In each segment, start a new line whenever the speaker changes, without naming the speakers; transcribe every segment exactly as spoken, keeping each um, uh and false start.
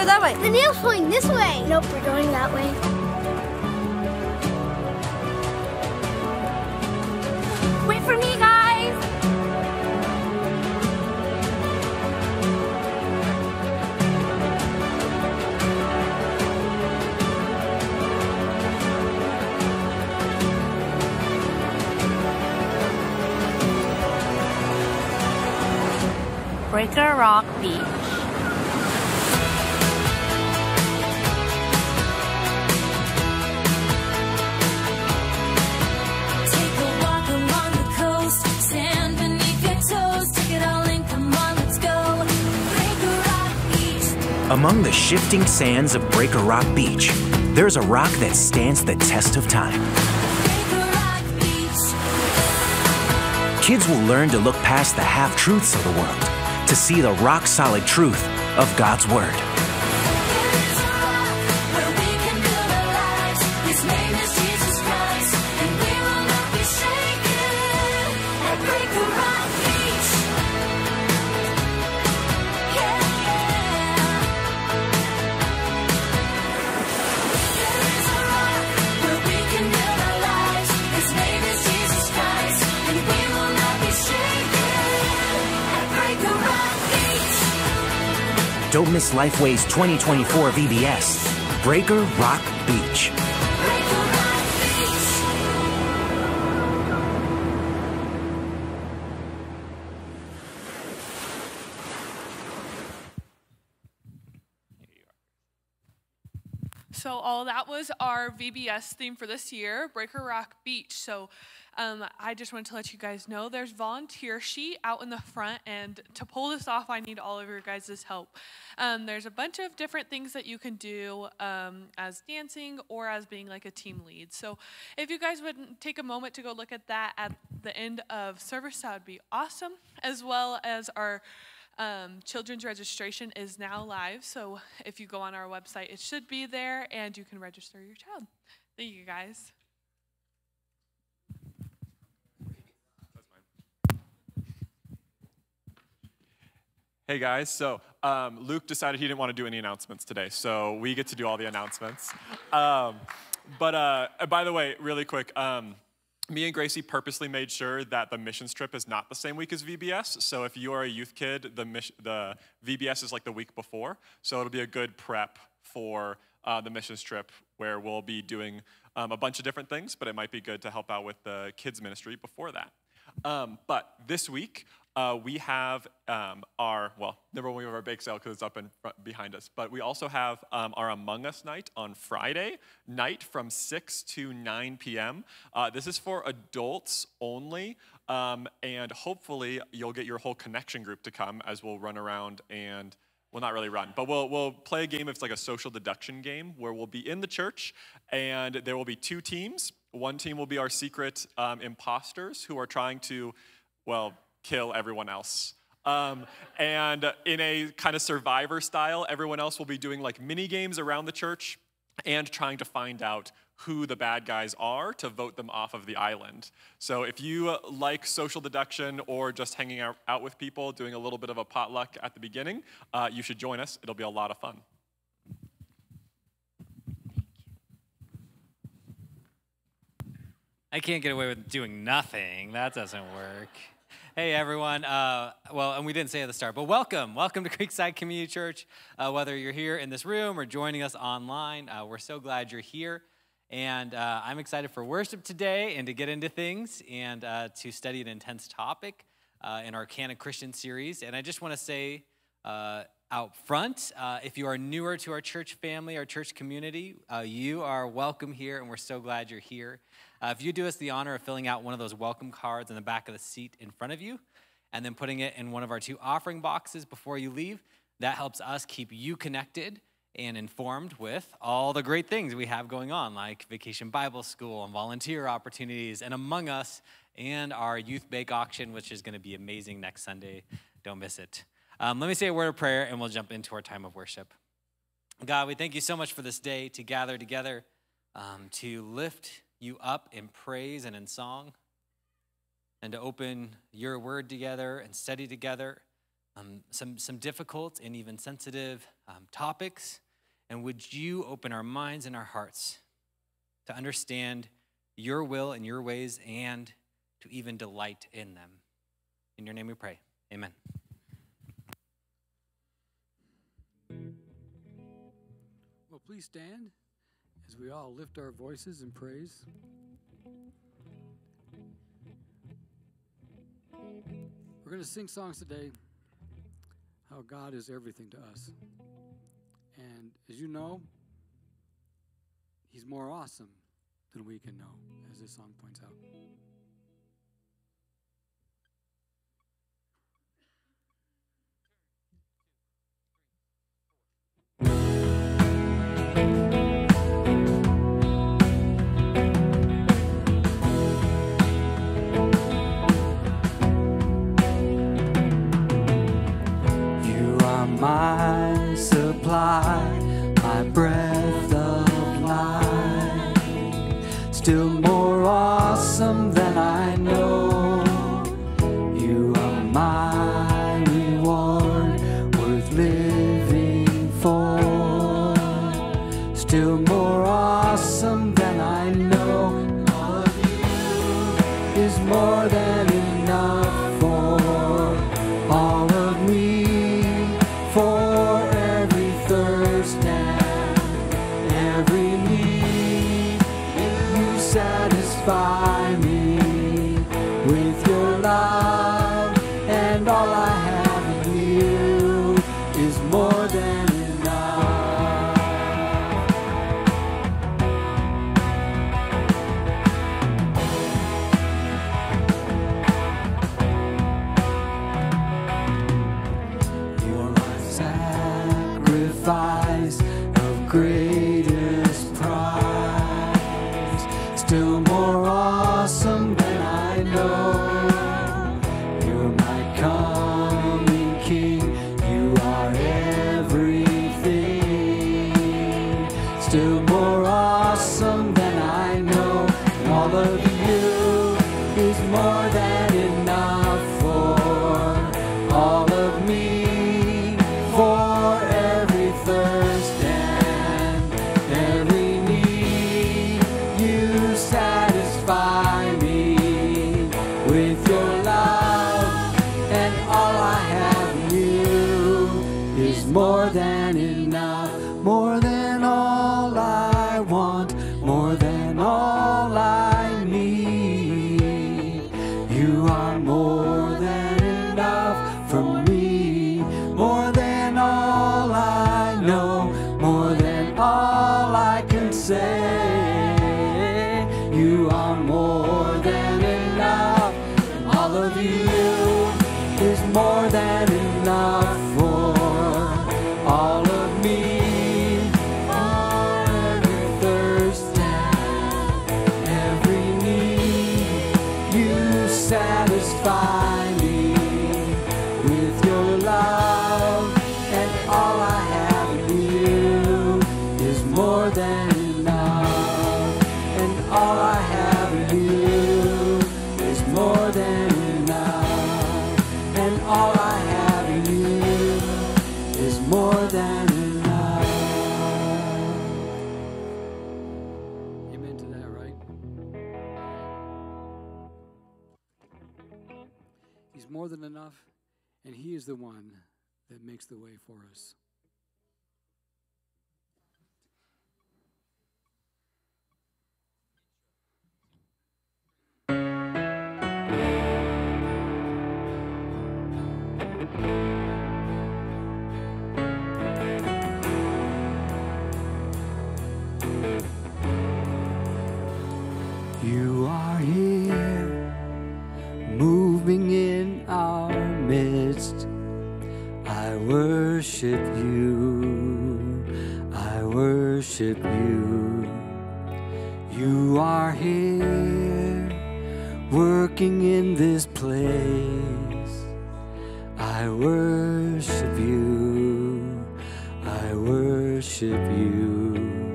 go that way.
The nail's pointing this way. Nope, we're going that way. Wait for me, guys.
Breaker Rock Beach.
Among the shifting sands of Breaker Rock Beach, there's a rock that stands the test of time. Kids will learn to look past the half-truths of the world to see the rock-solid truth of God's Word. Don't miss Lifeway's twenty twenty-four V B S, Breaker Rock Beach.
So all that was our V B S theme for this year, Breaker Rock Beach. So um, I just wanted to let you guys know there's volunteer sheet out in the front, and to pull this off, I need all of your guys' help. Um, there's a bunch of different things that you can do um, as dancing or as being like a team lead. So if you guys would take a moment to go look at that at the end of service, that would be awesome, as well as our Um, children's registration is now live, so if you go on our website, it should be there, and you can register your child. Thank you, guys.
Hey guys, so um, Luke decided he didn't want to do any announcements today, so we get to do all the announcements. Um, but uh, by the way, really quick, um, me and Gracie purposely made sure that the missions trip is not the same week as V B S. So if you are a youth kid, the, mission, the V B S is like the week before. So it'll be a good prep for uh, the missions trip, where we'll be doing um, a bunch of different things, but it might be good to help out with the kids ministry before that. Um, but this week, uh, we have um, our, well, number one, we have our bake sale because it's up in front behind us, but we also have um, our Among Us night on Friday night from six to nine p m Uh, this is for adults only, um, and hopefully you'll get your whole connection group to come as we'll run around and, well, not really run, but we'll, we'll play a game. It's like a social deduction game where we'll be in the church, and there will be two teams. One team will be our secret um, imposters who are trying to, well, kill everyone else. Um, and in a kind of survivor style, everyone else will be doing like mini games around the church and trying to find out who the bad guys are to vote them off of the island. So if you like social deduction or just hanging out, out with people, doing a little bit of a potluck at the beginning, uh, you should join us. It'll be a lot of fun.
I can't get away with doing nothing. That doesn't work. Hey, everyone. Uh, well, and we didn't say at the start, but welcome. Welcome to Creekside Community Church. Uh, whether you're here in this room or joining us online, uh, we're so glad you're here. And uh, I'm excited for worship today and to get into things and uh, to study an intense topic uh, in our Canon Christian series. And I just want to say uh, out front, uh, if you are newer to our church family, our church community, uh, you are welcome here, and we're so glad you're here. Uh, if you do us the honor of filling out one of those welcome cards in the back of the seat in front of you, and then putting it in one of our two offering boxes before you leave, that helps us keep you connected and informed with all the great things we have going on, like Vacation Bible School and volunteer opportunities, and Among Us, and our Youth Bake Auction, which is going to be amazing next Sunday. Don't miss it. Um, let me say a word of prayer, and we'll jump into our time of worship. God, we thank you so much for this day to gather together, um, to lift you up in praise and in song, and to open your word together and study together um, some, some difficult and even sensitive um, topics. And would you open our minds and our hearts to understand your will and your ways and to even delight in them. In your name we pray. Amen.
Well, please stand as we all lift our voices in praise. We're going to sing songs today, how God is everything to us. And as you know, He's more awesome than we can know, as this song points out.
You are my supply, my breath of life, still more awesome than I know. You are my reward, worth living for, still more awesome than I know. All of you is more than enough for all of me, for every thirst and every need. You satisfy me with your love, and all I have in you is more than enough. You're my sacrifice of greatest price, still more awesome than I know. You're my coming King, you are everything, still more awesome than I know. And all of you is more than enough for all of me, for every thirst and every need. You satisfy me with your love, and all I have in you is more than enough, more than all I want, more than all I need. You are more than enough for me, more than all I know, more than all I can say. You are more than enough, and all of you is more than enough for all of me, for every thirst and every need. You satisfy me with your love, and all I have in you is more than enough, and all I have in you is more than enough, and all I have in you is more than enough.
Amen to that, right? He's more than enough, and He is the one that makes the way for us.
You are here, moving in our midst. I worship you, I worship you. You are here, working in this place. I worship you, I worship you.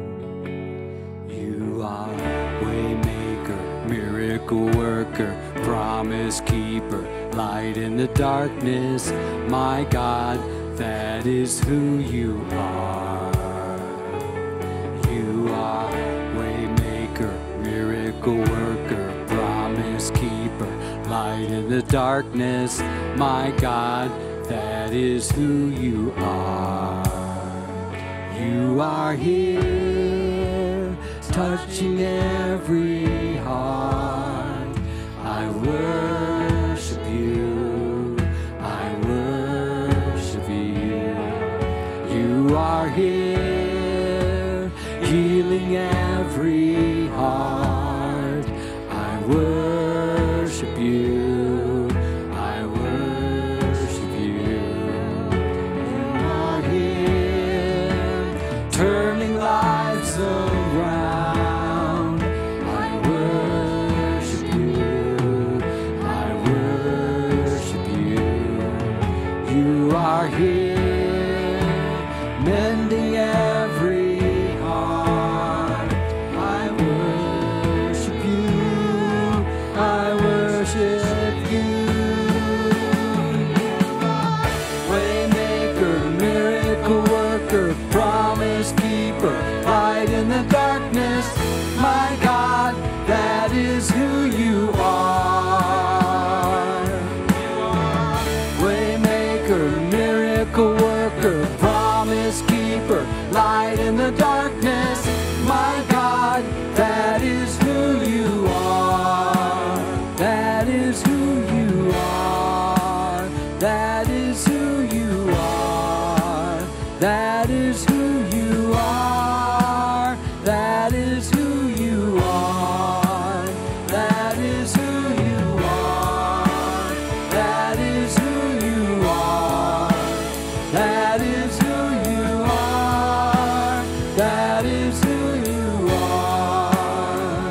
You are waymaker, miracle worker, promise keeper, light in the darkness. My God, that is who you are. You are waymaker, miracle worker, promise keeper, light in the darkness. My God, that is who you are. You are here, touching every heart. I worship you, I worship you. You are here, healing every heart. I worship you, I worship you. You are here, turning lives around. I worship you, I worship you. You are here, mending every heart. I worship you, I worship you. Waymaker, miracle worker, promise keeper, light in the darkness. My God, that is who you are. Waymaker, miracle worker, promise keeper, light in the darkness. My God, that is who you are. That is who you are. That is who you are. That is who you are. That is who you are. That is who you are. That is who you are. That is who you are. That is who you are.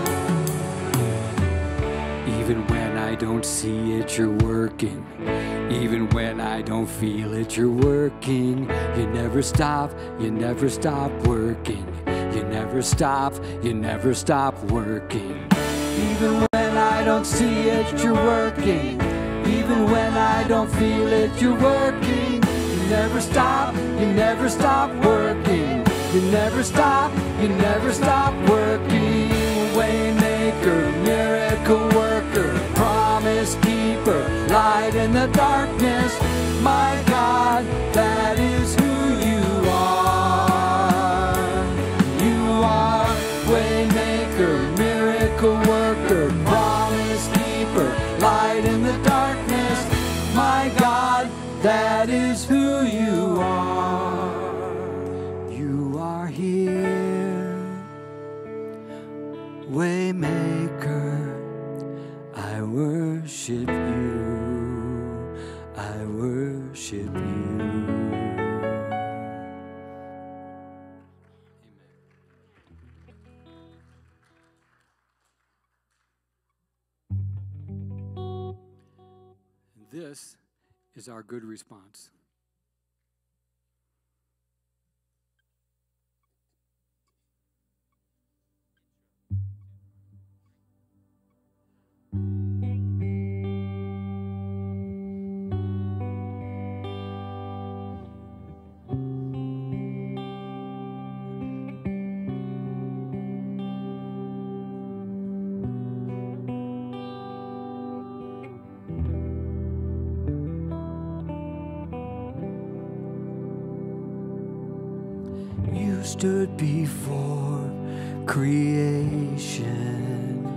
Even when I don't see it, you're working. Even when I don't feel it, you're working. You never stop, you never stop working. You never stop, you never stop working. Even when I don't see it, you're working. Even when I don't feel it, you're working. You never stop, you never stop working. You never stop, you never stop working. Waymaker, miracle worker, promise keeper, light in the darkness. My God, that is who you are. You are waymaker, miracle worker, promise keeper, light in the darkness. My God, that is who you are. You are here, waymaker. I worship you, I worship you.
This is our good response.
You stood before creation,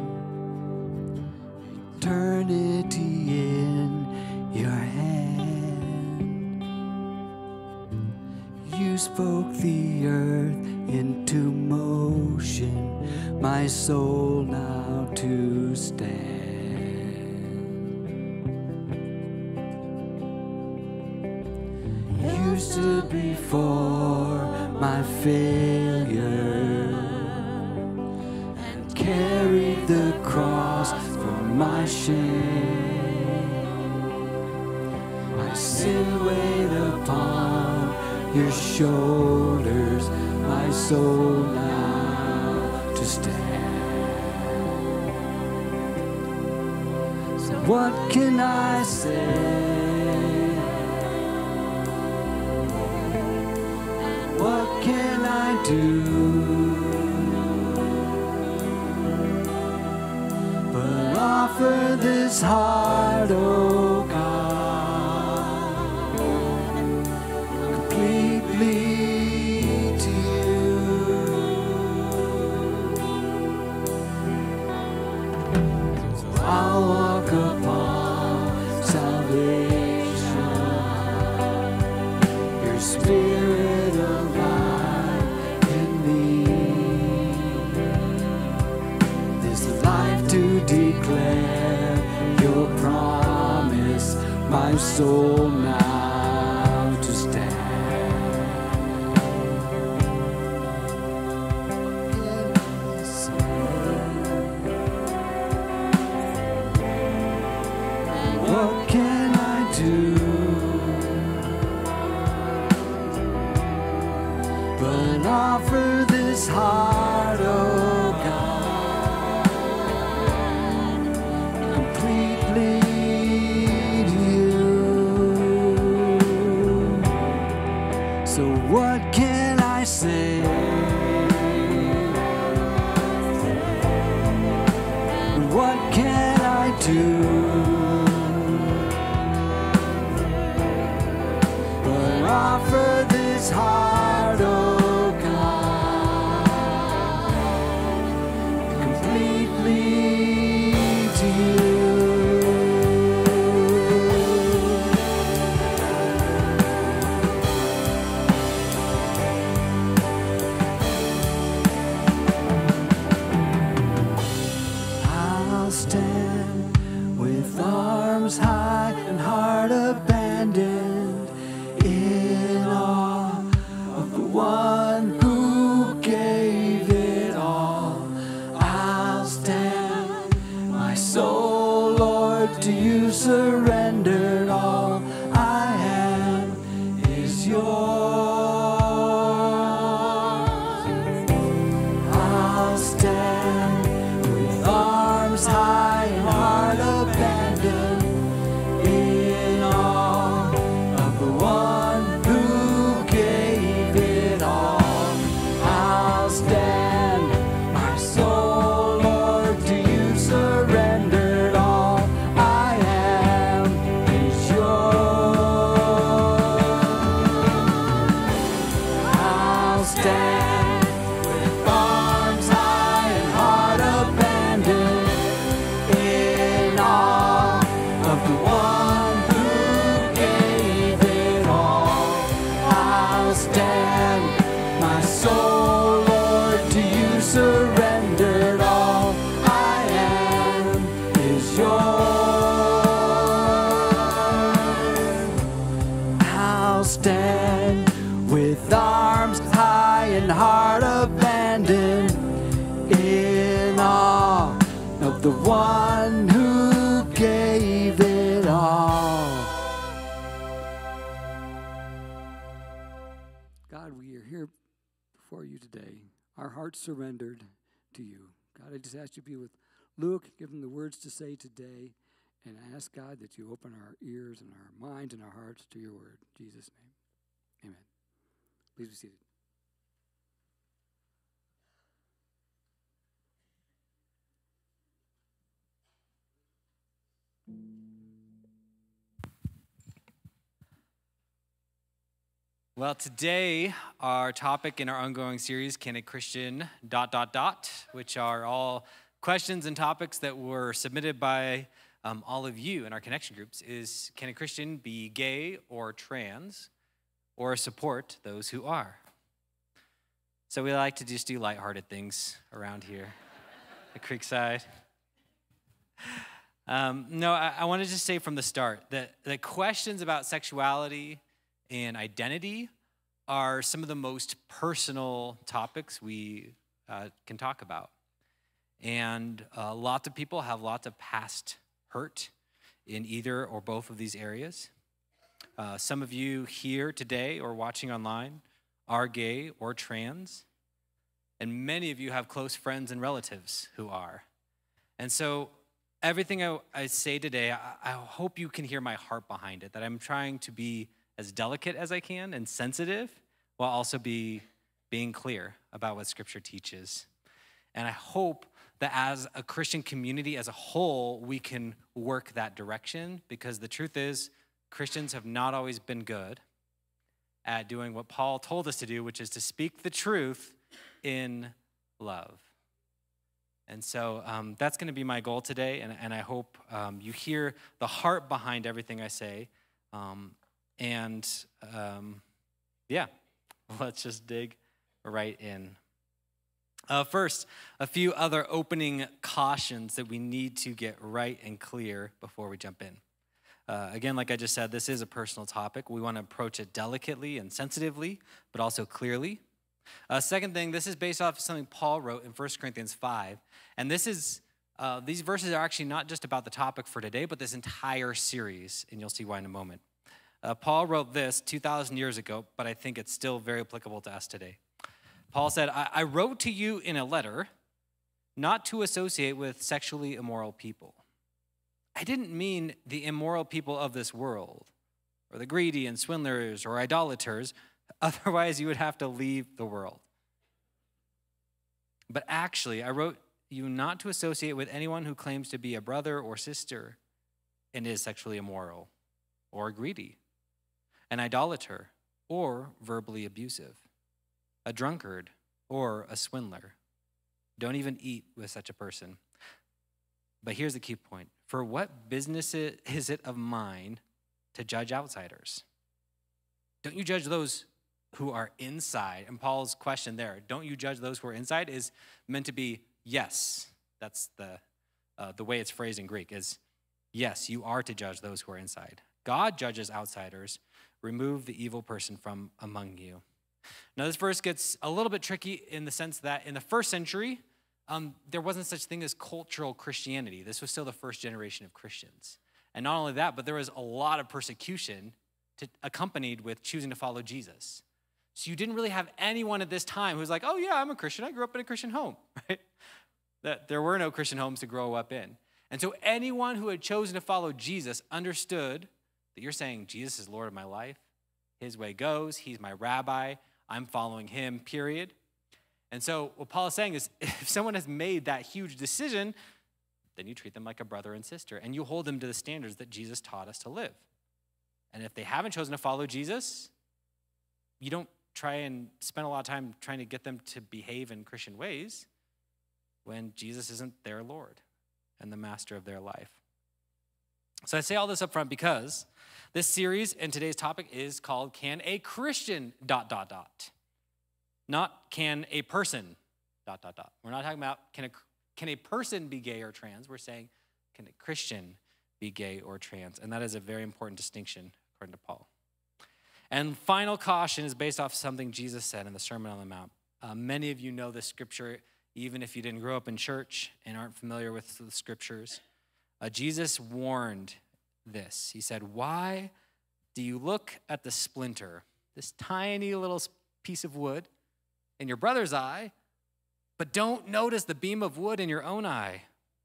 eternity in your hand. You spoke the earth into motion, my soul now to stand. You stood before my failure and carried the cross for my shame. My sin weighed upon your shoulders, my soul now to stand. So what can I say? What can I do but offer this heart, oh God, completely to you? So I'll walk upon salvation, your Spirit alive in me, this life to declare your promise, my soul now to stand. What can I do but offer this heart, oh God, completely to you? So what can I say? What can I do but offer this heart, oh God, completely to you? I'll stand with arms high and heart abandoned, in awe of the one who gave it all. I'll stand, my soul, Lord, to you surrendered. All I am is yours. I'll stand with arms high and heart abandoned, in awe of the one who gave it all. I'll stand, my soul, Lord, to you surrendered. All I am is yours. I'll stand with arms high and heart abandoned, in awe of the one who gave it all. I'll stand, my soul, Lord, to you surrendered. All I am is yours. I'll stand with arms high and heart abandoned, in awe of the one who gave it all. God, we are here before you today, our hearts surrendered to you. God, I just ask you to be with Luke, give him the words to say today, and I ask, God, that you open our ears and our minds and our hearts to your word. In Jesus' name, amen. Please be seated.
Well, today, our topic in our ongoing series, Can a Christian dot, dot, dot, which are all questions and topics that were submitted by um, all of you in our connection groups, is can a Christian be gay or trans or support those who are? So we like to just do lighthearted things around here at Creekside. Um, no, I, I want to just say from the start that the questions about sexuality and identity are some of the most personal topics we uh, can talk about. And uh, lots of people have lots of past hurt in either or both of these areas. Uh, some of you here today or watching online are gay or trans, and many of you have close friends and relatives who are. And so everything I, I say today, I, I hope you can hear my heart behind it, that I'm trying to be as delicate as I can and sensitive while also be being clear about what Scripture teaches. And I hope that as a Christian community as a whole, we can work that direction, because the truth is, Christians have not always been good at doing what Paul told us to do, which is to speak the truth in love. And so um, that's going to be my goal today, and, and I hope um, you hear the heart behind everything I say. Um, and um, yeah, let's just dig right in. Uh, first, a few other opening cautions that we need to get right and clear before we jump in. Uh, again, like I just said, this is a personal topic. We want to approach it delicately and sensitively, but also clearly. Uh, second thing, this is based off of something Paul wrote in First Corinthians five. And this is, uh, these verses are actually not just about the topic for today, but this entire series, and you'll see why in a moment. Uh, Paul wrote this two thousand years ago, but I think it's still very applicable to us today. Paul said, I, I wrote to you in a letter not to associate with sexually immoral people. I didn't mean the immoral people of this world, or the greedy and swindlers or idolaters. Otherwise, you would have to leave the world. But actually, I wrote you not to associate with anyone who claims to be a brother or sister and is sexually immoral, or greedy, an idolater, or verbally abusive, a drunkard, or a swindler. Don't even eat with such a person. But here's the key point. For what business is it of mine to judge outsiders? Don't you judge those who are inside? And Paul's question there, don't you judge those who are inside, is meant to be yes. That's the, uh, the way it's phrased in Greek, is yes, you are to judge those who are inside. God judges outsiders. Remove the evil person from among you. Now, this verse gets a little bit tricky in the sense that in the first century, um, there wasn't such thing as cultural Christianity. This was still the first generation of Christians. And not only that, but there was a lot of persecution to, accompanied with choosing to follow Jesus. So you didn't really have anyone at this time who's like, oh yeah, I'm a Christian. I grew up in a Christian home, right? That there were no Christian homes to grow up in. And so anyone who had chosen to follow Jesus understood that you're saying Jesus is Lord of my life. His way goes. He's my rabbi. I'm following him, period. And so what Paul is saying is, if someone has made that huge decision, then you treat them like a brother and sister, and you hold them to the standards that Jesus taught us to live. And if they haven't chosen to follow Jesus, you don't try and spend a lot of time trying to get them to behave in Christian ways when Jesus isn't their Lord and the master of their life. So I say all this up front because this series and today's topic is called Can a Christian dot dot dot. Not can a person dot dot dot. We're not talking about can a, can a person be gay or trans. We're saying can a Christian be gay or trans? And that is a very important distinction according to Paul. And final caution is based off something Jesus said in the Sermon on the Mount. Uh, many of you know this scripture, even if you didn't grow up in church and aren't familiar with the scriptures. Uh, Jesus warned this. He said, why do you look at the splinter, this tiny little piece of wood in your brother's eye, but don't notice the beam of wood in your own eye?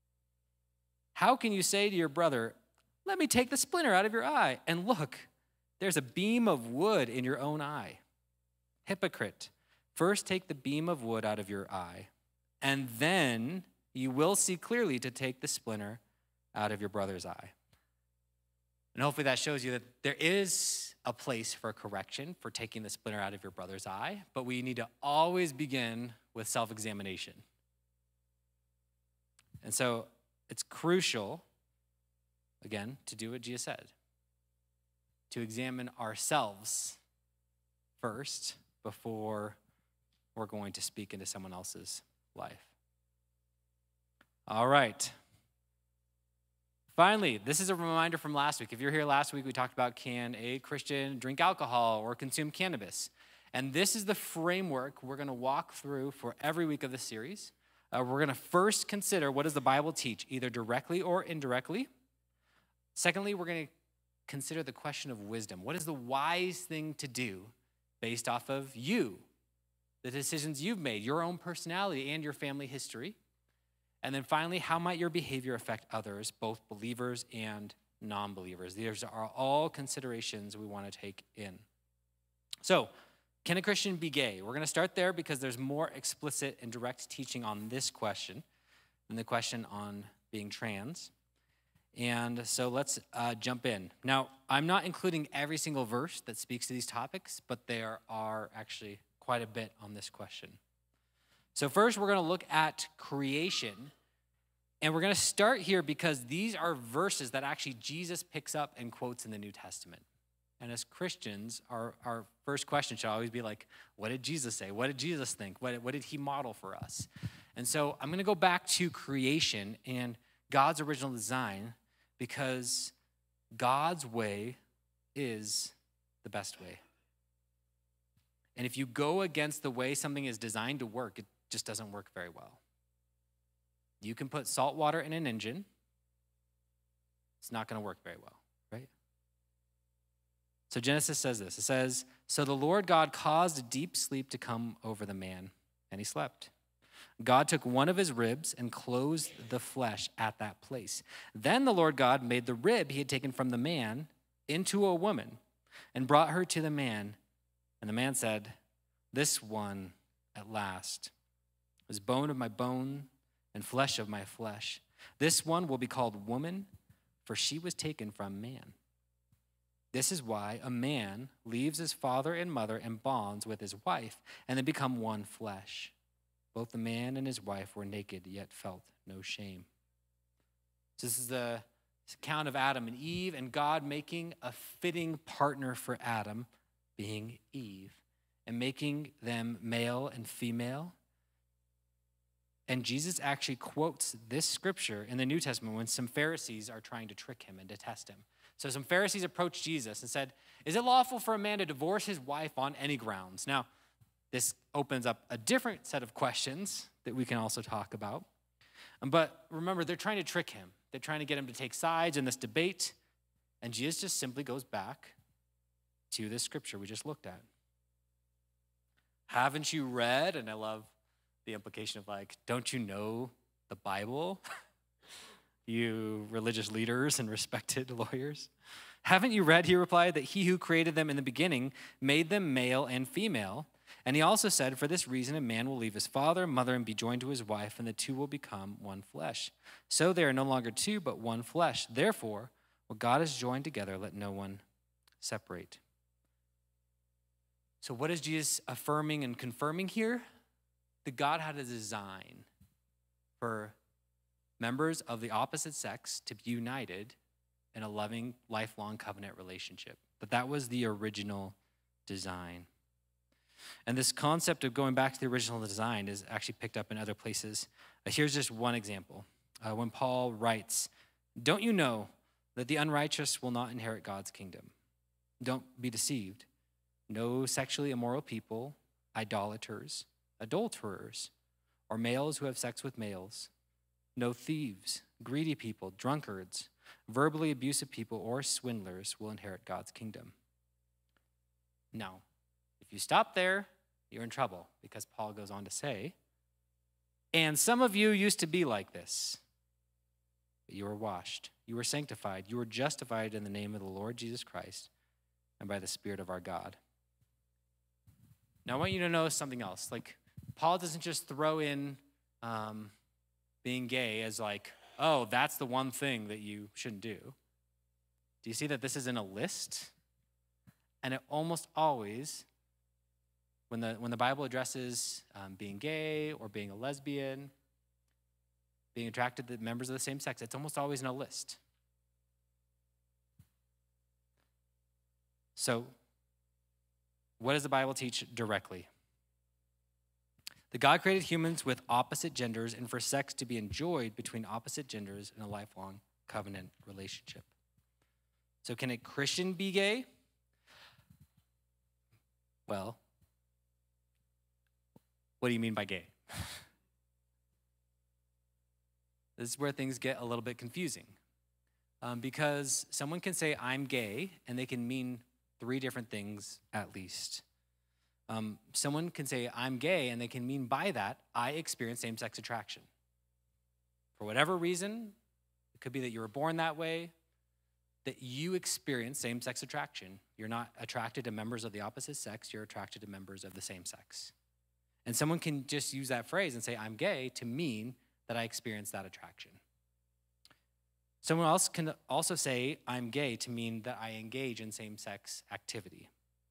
How can you say to your brother, let me take the splinter out of your eye, and look, there's a beam of wood in your own eye? Hypocrite, first take the beam of wood out of your eye, and then you will see clearly to take the splinter out of your brother's eye. And hopefully that shows you that there is a place for correction, for taking the splinter out of your brother's eye, but we need to always begin with self-examination. And so it's crucial, again, to do what Jesus said, to examine ourselves first before we're going to speak into someone else's life. All right. Finally, this is a reminder from last week. If you're here last week, we talked about can a Christian drink alcohol or consume cannabis? And this is the framework we're going to walk through for every week of this series. Uh, we're going to first consider what does the Bible teach, either directly or indirectly. Secondly, we're going to consider the question of wisdom. What is the wise thing to do based off of you, the decisions you've made, your own personality and your family history? And then finally, how might your behavior affect others, both believers and non-believers? These are all considerations we want to take in. So, can a Christian be gay? We're going to start there because there's more explicit and direct teaching on this question than the question on being trans. And so let's uh, jump in. Now, I'm not including every single verse that speaks to these topics, but there are actually quite a bit on this question. So first, we're going to look at creation. And we're going to start here because these are verses that actually Jesus picks up and quotes in the New Testament. And as Christians, our, our first question should always be like, what did Jesus say? What did Jesus think? What, what did he model for us? And so I'm going to go back to creation and God's original design because God's way is the best way. And if you go against the way something is designed to work, it just doesn't work very well. You can put salt water in an engine. It's not going to work very well, right? So Genesis says this. It says, so the Lord God caused a deep sleep to come over the man, and he slept. God took one of his ribs and closed the flesh at that place. Then the Lord God made the rib he had taken from the man into a woman and brought her to the man. And the man said, this one at last was bone of my bone and flesh of my flesh. This one will be called woman, for she was taken from man. This is why a man leaves his father and mother and bonds with his wife, and they become one flesh. Both the man and his wife were naked, yet felt no shame. So this is the account of Adam and Eve, and God making a fitting partner for Adam, being Eve, and making them male and female. And Jesus actually quotes this scripture in the New Testament when some Pharisees are trying to trick him and to test him. So some Pharisees approached Jesus and said, is it lawful for a man to divorce his wife on any grounds? Now, this opens up a different set of questions that we can also talk about. But remember, they're trying to trick him. They're trying to get him to take sides in this debate. And Jesus just simply goes back to this scripture we just looked at. Haven't you read? And I love the implication of like, don't you know the Bible? You religious leaders and respected lawyers. Haven't you read, he replied, that he who created them in the beginning made them male and female? And he also said, for this reason, a man will leave his father, mother, and be joined to his wife, and the two will become one flesh. So they are no longer two, but one flesh. Therefore, what God has joined together, let no one separate. So what is Jesus affirming and confirming here? That God had a design for members of the opposite sex to be united in a loving, lifelong covenant relationship. But that was the original design. And this concept of going back to the original design is actually picked up in other places. Uh, here's just one example. Uh, when Paul writes, don't you know that the unrighteous will not inherit God's kingdom? Don't be deceived. No sexually immoral people, idolaters, adulterers, or males who have sex with males, no thieves, greedy people, drunkards, verbally abusive people, or swindlers will inherit God's kingdom. Now, if you stop there, you're in trouble, because Paul goes on to say, and some of you used to be like this, but you were washed, you were sanctified, you were justified in the name of the Lord Jesus Christ and by the Spirit of our God. Now, I want you to know something else. Like, Paul doesn't just throw in um, being gay as like, oh, that's the one thing that you shouldn't do. Do you see that this is in a list? And it almost always, when the, when the Bible addresses um, being gay or being a lesbian, being attracted to members of the same sex, it's almost always in a list. So, what does the Bible teach directly? That God created humans with opposite genders and for sex to be enjoyed between opposite genders in a lifelong covenant relationship. So can a Christian be gay? Well, what do you mean by gay? This is where things get a little bit confusing. Um, because someone can say, I'm gay, and they can mean three different things at least. Um, someone can say, I'm gay, and they can mean by that, I experience same-sex attraction. for whatever reason, it could be that you were born that way, that you experience same-sex attraction. You're not attracted to members of the opposite sex, you're attracted to members of the same sex. And someone can just use that phrase and say, I'm gay, to mean that I experience that attraction. Someone else can also say, I'm gay, to mean that I engage in same-sex activity.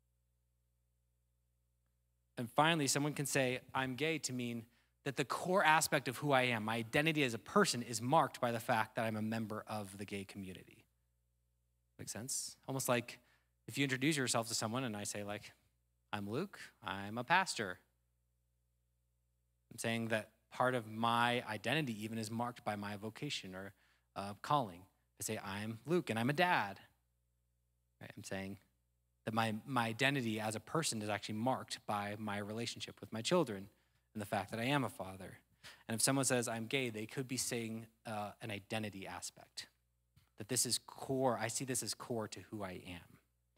And finally, someone can say, I'm gay, to mean that the core aspect of who I am, my identity as a person, is marked by the fact that I'm a member of the gay community. Make sense? Almost like if you introduce yourself to someone and I say, like, I'm Luke, I'm a pastor. I'm saying that part of my identity even is marked by my vocation or uh, calling. I say, I'm Luke and I'm a dad. Right? I'm saying that my, my identity as a person is actually marked by my relationship with my children and the fact that I am a father. And if someone says I'm gay, they could be saying uh, an identity aspect. That this is core, I see this as core to who I am.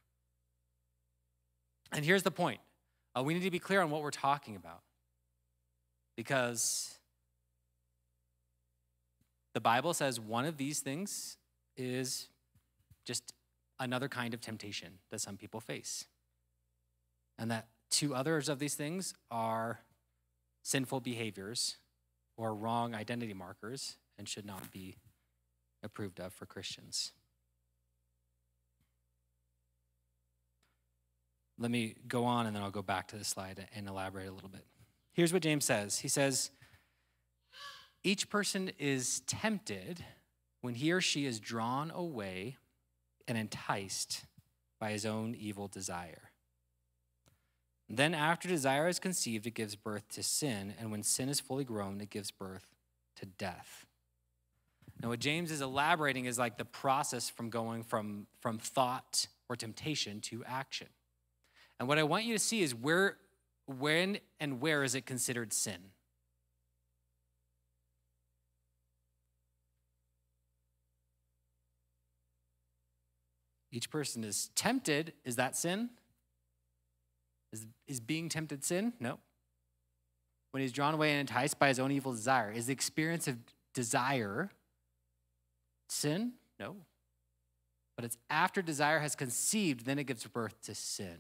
And here's the point. Uh, we need to be clear on what we're talking about. Because the Bible says one of these things is just another kind of temptation that some people face. And that two others of these things are sinful behaviors or wrong identity markers and should not be approved of for Christians. Let me go on and then I'll go back to the slide and elaborate a little bit. Here's what James says. He says, each person is tempted when he or she is drawn away and enticed by his own evil desire. Then after desire is conceived, it gives birth to sin, and when sin is fully grown, it gives birth to death. Now, what James is elaborating is like the process from going from, from thought or temptation to action. And what I want you to see is where, when and where is it considered sin? Each person is tempted. Is that sin? Is, is being tempted sin? No. When he's drawn away and enticed by his own evil desire, is the experience of desire sin? No. But it's after desire has conceived, then it gives birth to sin.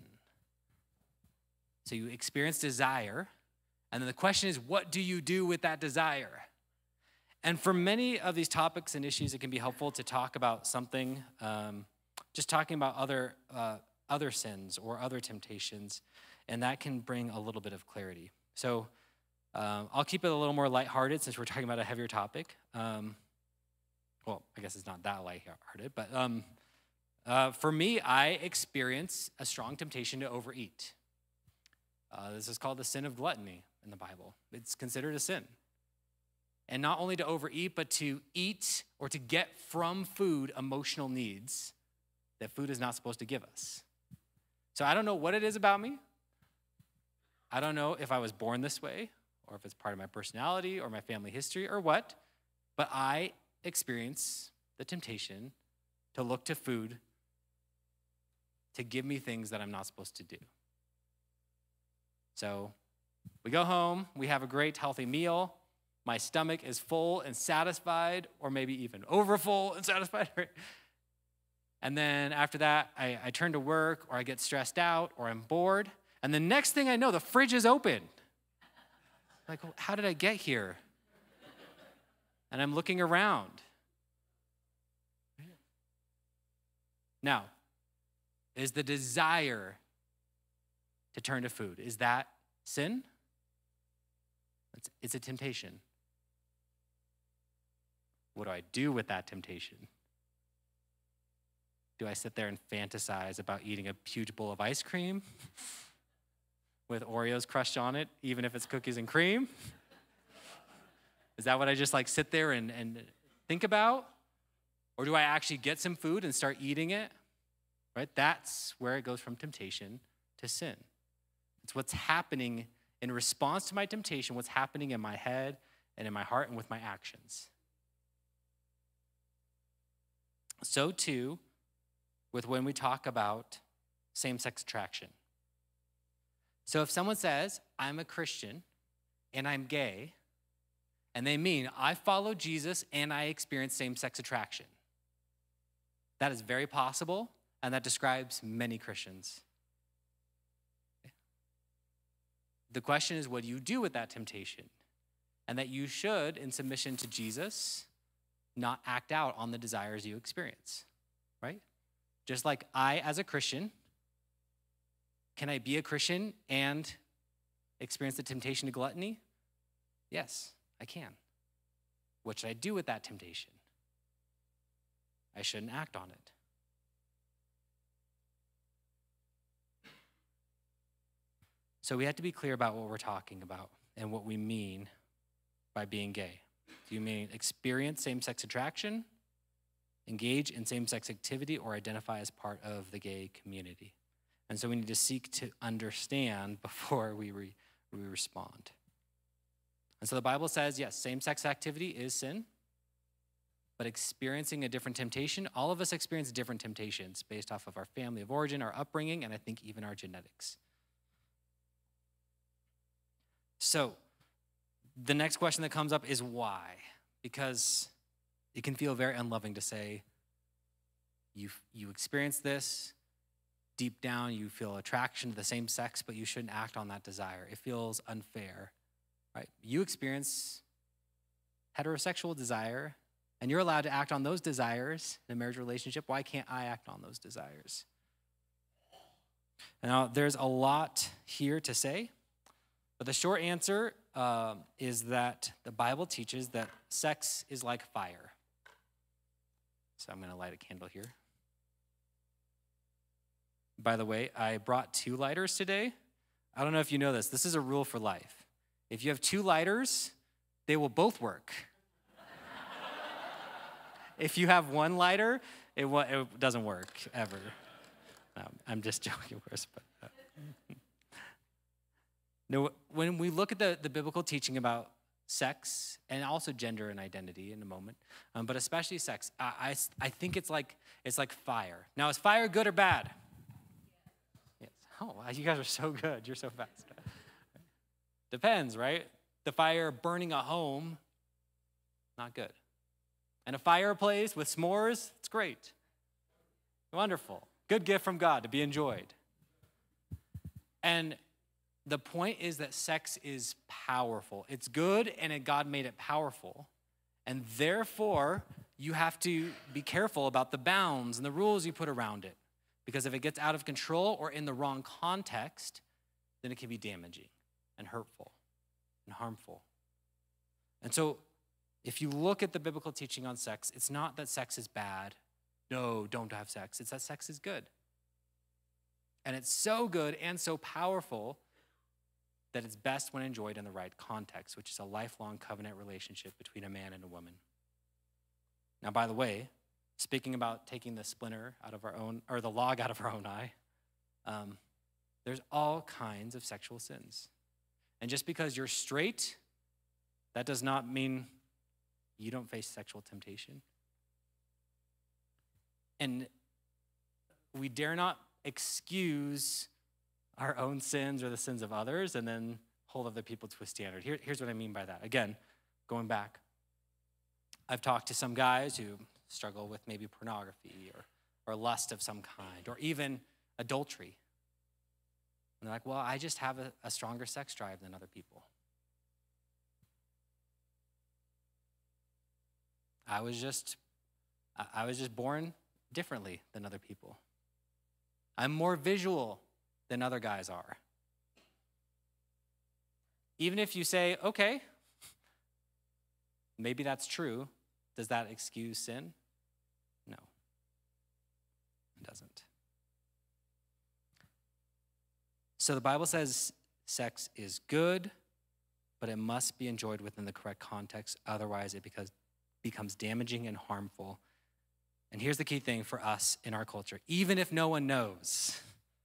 So you experience desire, and then the question is, what do you do with that desire? And for many of these topics and issues, it can be helpful to talk about something, um, just talking about other, uh, other sins or other temptations, and that can bring a little bit of clarity. So um, I'll keep it a little more lighthearted since we're talking about a heavier topic. Um, well, I guess it's not that lighthearted, but um, uh, for me, I experience a strong temptation to overeat. Uh, this is called the sin of gluttony in the Bible. It's considered a sin. And not only to overeat, but to eat or to get from food emotional needs that food is not supposed to give us. So I don't know what it is about me. I don't know if I was born this way or if it's part of my personality or my family history or what, but I experience the temptation to look to food to give me things that I'm not supposed to do. So we go home, we have a great healthy meal, my stomach is full and satisfied, or maybe even overfull and satisfied, right? And then after that, I, I turn to work, or I get stressed out, or I'm bored, and the next thing I know, the fridge is open. Like, how did I get here? And I'm looking around. Now, is the desire to turn to food, is that sin? It's, it's a temptation. What do I do with that temptation? Do I sit there and fantasize about eating a huge bowl of ice cream with Oreos crushed on it, even if it's cookies and cream? Is that what I just like sit there and, and think about? Or do I actually get some food and start eating it? Right? That's where it goes from temptation to sin. It's what's happening in response to my temptation, what's happening in my head and in my heart and with my actions. So too, with when we talk about same-sex attraction. So if someone says, I'm a Christian and I'm gay, and they mean I follow Jesus and I experience same-sex attraction. That is very possible, and that describes many Christians. The question is, what do you do with that temptation? And that you should, in submission to Jesus, not act out on the desires you experience, right? Just like I, as a Christian, can I be a Christian and experience the temptation to gluttony? Yes, I can. What should I do with that temptation? I shouldn't act on it. So we have to be clear about what we're talking about and what we mean by being gay. Do you mean experience same-sex attraction, engage in same-sex activity, or identify as part of the gay community? And so we need to seek to understand before we, re, we respond. And so the Bible says, yes, same-sex activity is sin, but experiencing a different temptation, all of us experience different temptations based off of our family of origin, our upbringing, and I think even our genetics. So the next question that comes up is why? Because it can feel very unloving to say, you you experience this, deep down you feel attraction to the same sex, but you shouldn't act on that desire. It feels unfair, right? You experience heterosexual desire, and you're allowed to act on those desires in a marriage relationship. Why can't I act on those desires? Now, there's a lot here to say, but the short answer uh, is that the Bible teaches that sex is like fire. So I'm going to light a candle here. By the way, I brought two lighters today. I don't know if you know this. This is a rule for life. If you have two lighters, they will both work. If you have one lighter, it, it doesn't work ever. No, I'm just joking, of course. But, uh, no, when we look at the, the biblical teaching about sex and also gender and identity in a moment, um, but especially sex, I, I, I think it's like it's like fire. Now, is fire good or bad? Yes. Oh, wow, you guys are so good. You're so fast. Depends, right? The fire burning a home, not good. And a fireplace with s'mores, it's great. Wonderful. Good gift from God to be enjoyed. And the point is that sex is powerful. It's good, and God made it powerful. And therefore, you have to be careful about the bounds and the rules you put around it. Because if it gets out of control or in the wrong context, then it can be damaging and hurtful and harmful. And so, if you look at the biblical teaching on sex, it's not that sex is bad. No, don't have sex. It's that sex is good. And it's so good and so powerful that it's best when enjoyed in the right context, which is a lifelong covenant relationship between a man and a woman. Now, by the way, speaking about taking the splinter out of our own, or the log out of our own eye, um, there's all kinds of sexual sins. And just because you're straight, that does not mean you don't face sexual temptation. And we dare not excuse our own sins or the sins of others and then hold other people to a standard. Here, here's what I mean by that. Again, going back, I've talked to some guys who struggle with maybe pornography or, or lust of some kind, or even adultery. And they're like, well, I just have a, a stronger sex drive than other people. I was just, I was just born differently than other people. I'm more visual than other guys are. Even if you say, okay, maybe that's true, does that excuse sin? No, it doesn't. So the Bible says sex is good, but it must be enjoyed within the correct context. Otherwise, it becomes becomes damaging and harmful. And here's the key thing for us in our culture. Even if no one knows,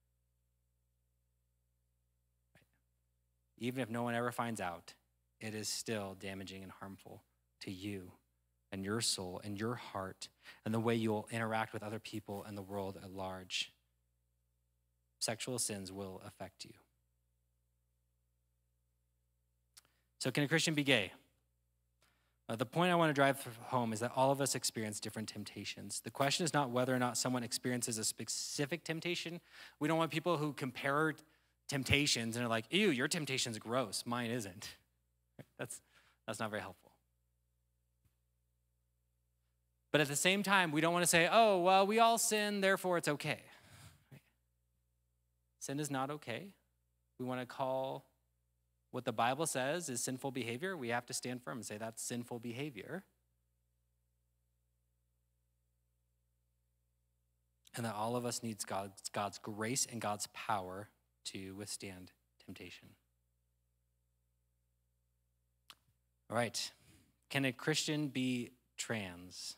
even if no one ever finds out, it is still damaging and harmful to you and your soul and your heart and the way you'll interact with other people and the world at large. Sexual sins will affect you. So can a Christian be gay? Uh, the point I want to drive home is that all of us experience different temptations. The question is not whether or not someone experiences a specific temptation. We don't want people who compare temptations and are like, ew, your temptation's gross, mine isn't. That's, that's not very helpful. But at the same time, we don't want to say, oh, well, we all sin, therefore it's okay. Sin is not okay. We want to call what the Bible says is sinful behavior. We have to stand firm and say that's sinful behavior. And that all of us needs God's, God's grace and God's power to withstand temptation. All right. Can a Christian be trans?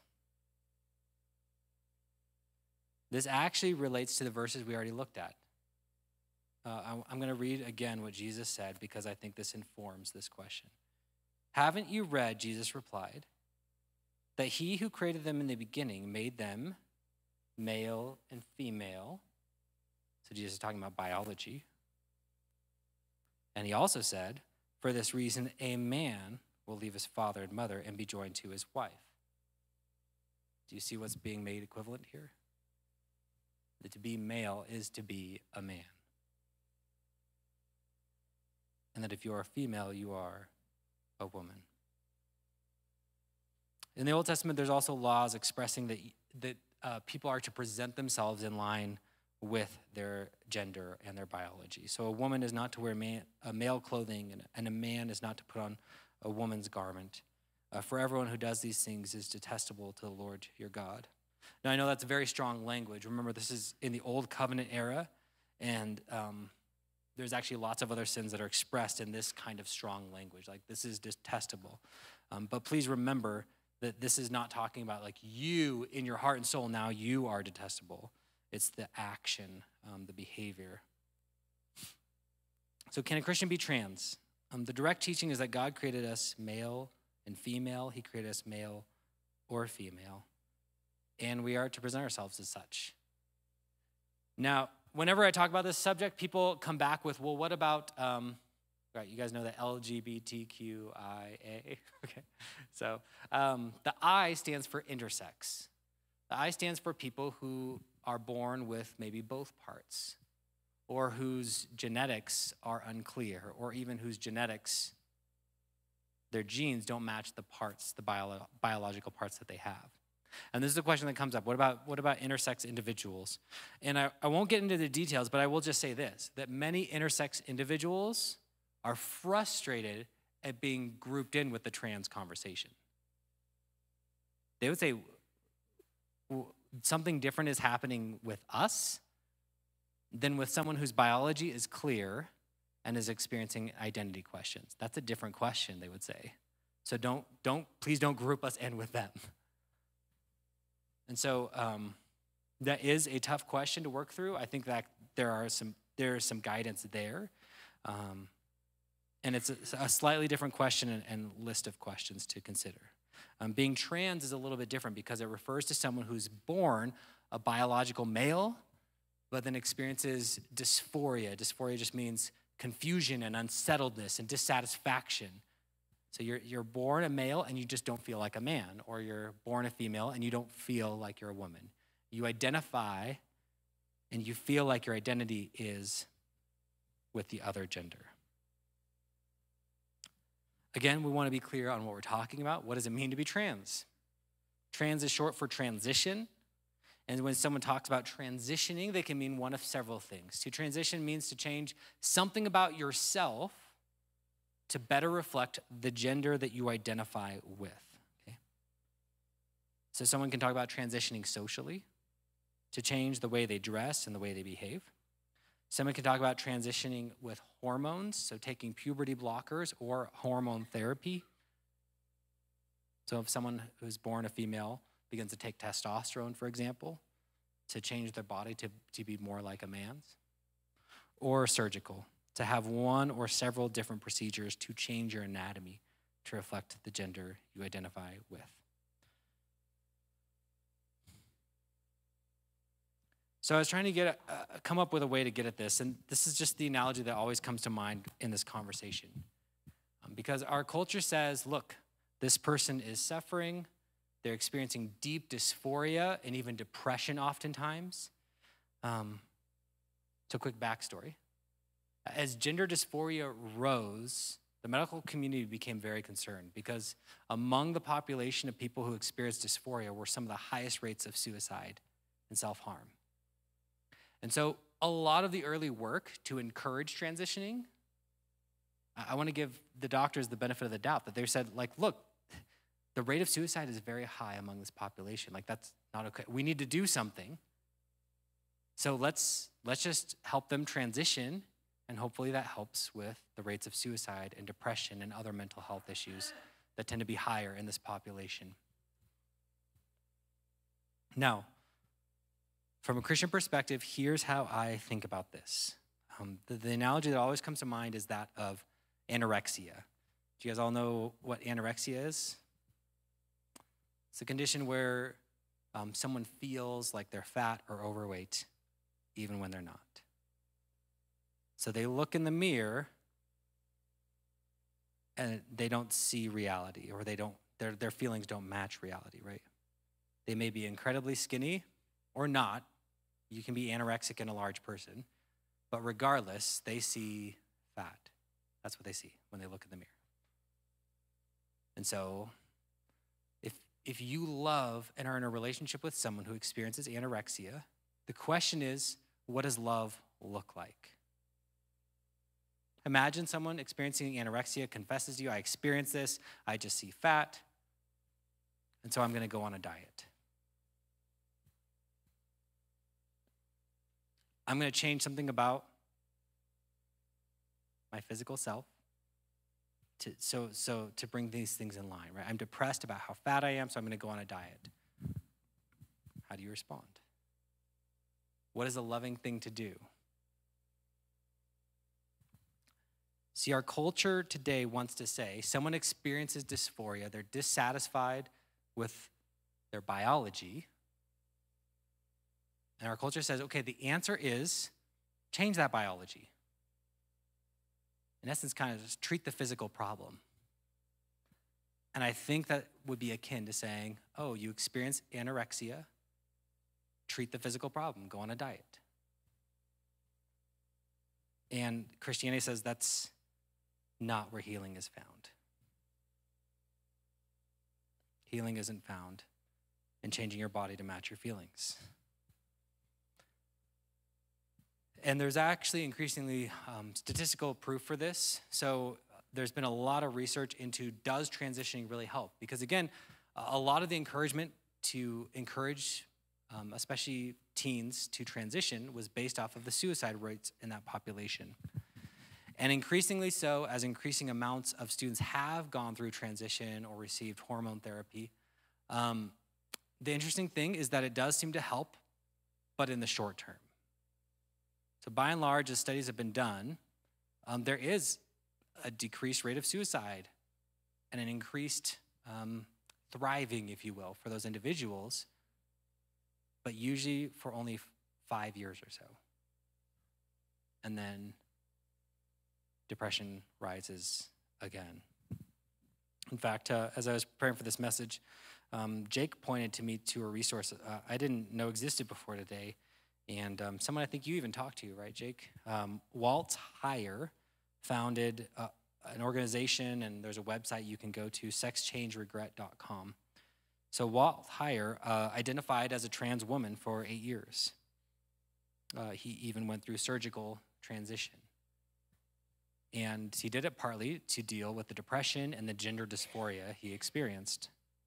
This actually relates to the verses we already looked at. Uh, I'm going to read again what Jesus said because I think this informs this question. Haven't you read, Jesus replied, that he who created them in the beginning made them male and female? So Jesus is talking about biology. And he also said, for this reason, a man will leave his father and mother and be joined to his wife. Do you see what's being made equivalent here? That to be male is to be a man. And that if you are a female, you are a woman. In the Old Testament, there's also laws expressing that, that uh, people are to present themselves in line with their gender and their biology. So a woman is not to wear man, a male clothing, and, and a man is not to put on a woman's garment. Uh, for everyone who does these things is detestable to the Lord your God. Now, I know that's very strong language. Remember, this is in the Old Covenant era, and um, there's actually lots of other sins that are expressed in this kind of strong language. Like, this is detestable. Um, but please remember that this is not talking about, like, you in your heart and soul, now you are detestable. It's the action, um, the behavior. So can a Christian be trans? Um, the direct teaching is that God created us male and female. He created us male or female. And we are to present ourselves as such. Now, whenever I talk about this subject, people come back with, well, what about, um, right, you guys know the L G B T Q I A, okay? So um, the I stands for intersex. The I stands for people who are born with maybe both parts, or whose genetics are unclear, or even whose genetics, their genes don't match the parts, the bio- biological parts that they have. And this is a question that comes up. What about, what about intersex individuals? And I, I won't get into the details, but I will just say this, that many intersex individuals are frustrated at being grouped in with the trans conversation. They would say, something different is happening with us than with someone whose biology is clear and is experiencing identity questions. That's a different question, they would say. So don't, don't, please don't group us in with them. And so um, that is a tough question to work through. I think that there are some there is some guidance there. Um, and it's a, a slightly different question and, and list of questions to consider. Um, being trans is a little bit different because it refers to someone who's born a biological male, but then experiences dysphoria. Dysphoria just means confusion and unsettledness and dissatisfaction. So you're, you're born a male and you just don't feel like a man, or you're born a female and you don't feel like you're a woman. You identify and you feel like your identity is with the other gender. Again, we want to be clear on what we're talking about. What does it mean to be trans? Trans is short for transition. And when someone talks about transitioning, they can mean one of several things. To transition means to change something about yourself to better reflect the gender that you identify with. Okay? So someone can talk about transitioning socially, to change the way they dress and the way they behave. Someone can talk about transitioning with hormones, so taking puberty blockers or hormone therapy. So if someone who's born a female begins to take testosterone, for example, to change their body to, to be more like a man's. Or surgical, to have one or several different procedures to change your anatomy to reflect the gender you identify with. So I was trying to get a, uh, come up with a way to get at this, and this is just the analogy that always comes to mind in this conversation. Um, because our culture says, look, This person is suffering. They're experiencing deep dysphoria and even depression oftentimes. Um, so quick backstory. As gender dysphoria rose, the medical community became very concerned because among the population of people who experienced dysphoria were some of the highest rates of suicide and self-harm. And so a lot of the early work to encourage transitioning, I want to give the doctors the benefit of the doubt that they said, like, look, the rate of suicide is very high among this population. Like, that's not okay. We need to do something. So let's let's just help them transition, and hopefully that helps with the rates of suicide and depression and other mental health issues that tend to be higher in this population. Now, from a Christian perspective, here's how I think about this. Um, the, the analogy that always comes to mind is that of anorexia. Do you guys all know what anorexia is? It's a condition where um, someone feels like they're fat or overweight, even when they're not. So they look in the mirror and they don't see reality, or they don't, their, their feelings don't match reality, right? They may be incredibly skinny or not. You can be anorexic in a large person, but regardless, they see fat. That's what they see when they look in the mirror. And so if, if you love and are in a relationship with someone who experiences anorexia, the question is, what does love look like? Imagine someone experiencing anorexia confesses to you, I experienced this, I just see fat, and so I'm going to go on a diet. I'm going to change something about my physical self to, so, so to bring these things in line, right? I'm depressed about how fat I am, so I'm going to go on a diet. How do you respond? What is a loving thing to do? See, our culture today wants to say someone experiences dysphoria, they're dissatisfied with their biology. And our culture says, okay, the answer is change that biology. In essence, kind of just treat the physical problem. And I think that would be akin to saying, oh, you experience anorexia, treat the physical problem, go on a diet. And Christianity says that's not where healing is found. Healing isn't found in changing your body to match your feelings. And there's actually increasingly um, statistical proof for this. So there's been a lot of research into does transitioning really help? Because again, a lot of the encouragement to encourage, um, especially teens, to transition was based off of the suicide rates in that population. And increasingly so, as increasing amounts of students have gone through transition or received hormone therapy, um, the interesting thing is that it does seem to help, but in the short term. So by and large, as studies have been done, um, there is a decreased rate of suicide and an increased um, thriving, if you will, for those individuals, but usually for only five years or so. And then depression rises again. In fact, uh, as I was preparing for this message, um, Jake pointed to me to a resource uh, I didn't know existed before today. And um, someone I think you even talked to, right, Jake? Um, Walt Heyer founded uh, an organization, and there's a website you can go to, sex change regret dot com. So Walt Heyer uh, identified as a trans woman for eight years. Uh, he even went through surgical transition. And he did it partly to deal with the depression and the gender dysphoria he experienced.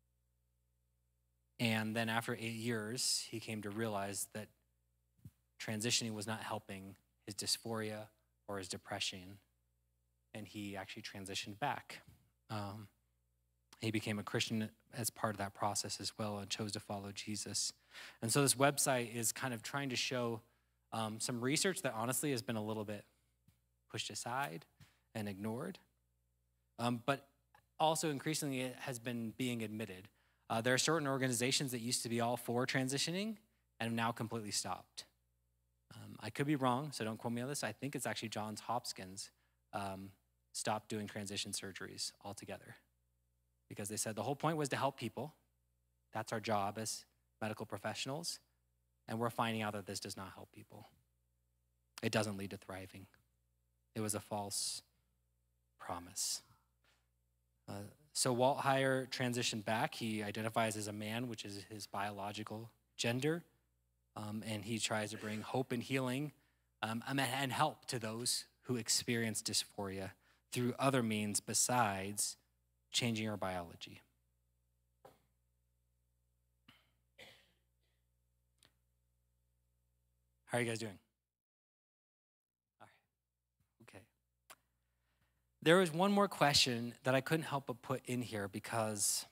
And then after eight years, he came to realize that transitioning was not helping his dysphoria or his depression, and he actually transitioned back. Um, he became a Christian as part of that process as well and chose to follow Jesus. And so this website is kind of trying to show um, some research that honestly has been a little bit pushed aside and ignored, um, but also increasingly it has been being admitted. Uh, there are certain organizations that used to be all for transitioning and have now completely stopped. Um, I could be wrong, so don't quote me on this. I think it's actually Johns Hopkins um, stopped doing transition surgeries altogether. because they said the whole point was to help people. That's our job as medical professionals. And we're finding out that this does not help people. It doesn't lead to thriving. It was a false promise. Uh, so Walt Heyer transitioned back. He identifies as a man, which is his biological gender. Um, and he tries to bring hope and healing um, and help to those who experience dysphoria through other means besides changing our biology. How are you guys doing? All right. Okay. There was one more question that I couldn't help but put in here because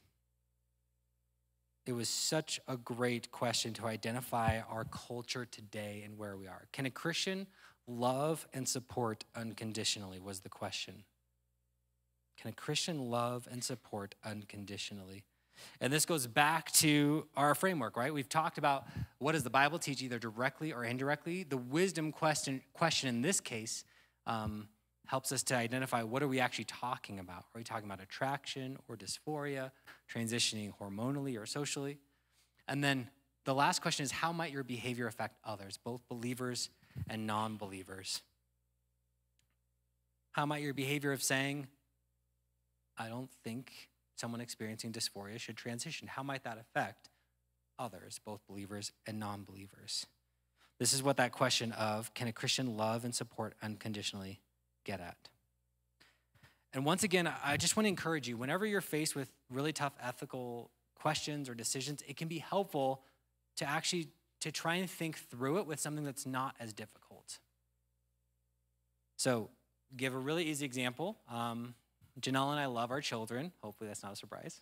it was such a great question to identify our culture today and where we are. Can a Christian love and support unconditionally was the question. Can a Christian love and support unconditionally? And this goes back to our framework, right? We've talked about what does the Bible teach either directly or indirectly. The wisdom question, question in this case um, helps us to identify what are we actually talking about. Are we talking about attraction or dysphoria, transitioning hormonally or socially? And then the last question is how might your behavior affect others, both believers and non-believers? How might your behavior of saying, I don't think someone experiencing dysphoria should transition. How might that affect others, both believers and non-believers? This is what that question of, can a Christian love and support unconditionally get at? And once again, I just want to encourage you, whenever you're faced with really tough ethical questions or decisions, it can be helpful to actually to try and think through it with something that's not as difficult. So, give a really easy example. Um, Janelle and I love our children. Hopefully that's not a surprise.